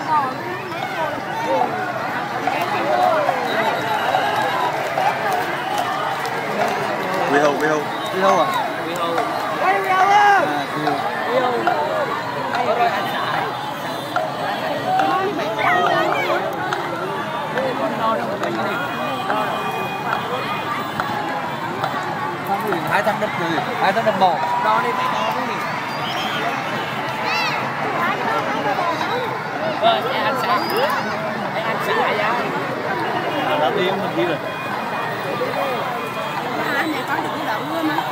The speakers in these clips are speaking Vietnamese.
Quy hầu à? Quy hầu. Hai thằng đập người, hai thằng đập bò. Đo đi, phải đo cái gì? Vâng, anh xả. Anh xả giá. Đã đi mình đi rồi. Anh này có được cái đậu luôn á.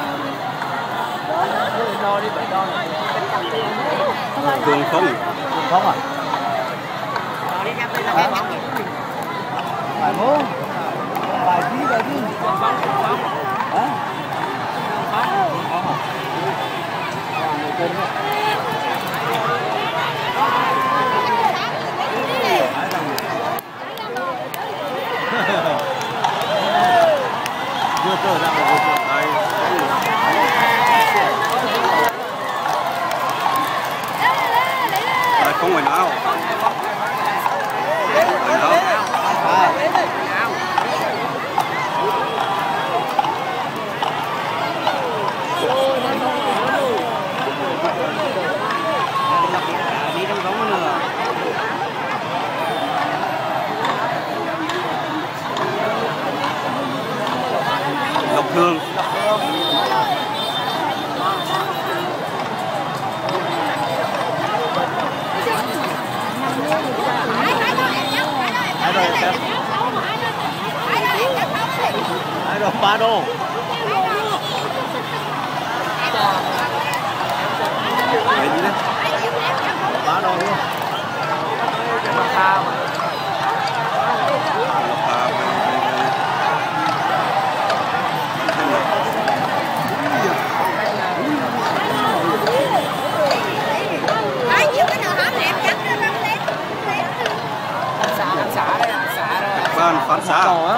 Đo đi, phải đo này. Đường không à? Đo đi ra đây là cái phải không? Phải đi. Hả? Vừa trở ra một đây. Không phải nào. Đi trong giống nữa. Lộc Hương. Hai đô, 3 đô. Đấy đi đấy. 3 đô luôn. Phán xá.